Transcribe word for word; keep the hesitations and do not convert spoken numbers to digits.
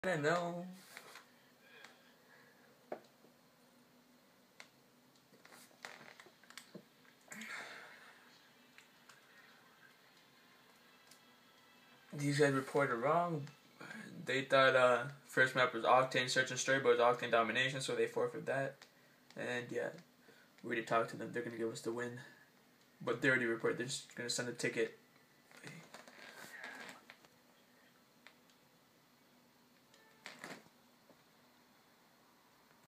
I don't know. These guys reported wrong. They thought uh, first map was Octane Search and Stray, but it was Octane Domination, so they forfeit that. And yeah, we already talked to them. They're gonna give us the win, but they already reported. They're just gonna send a ticket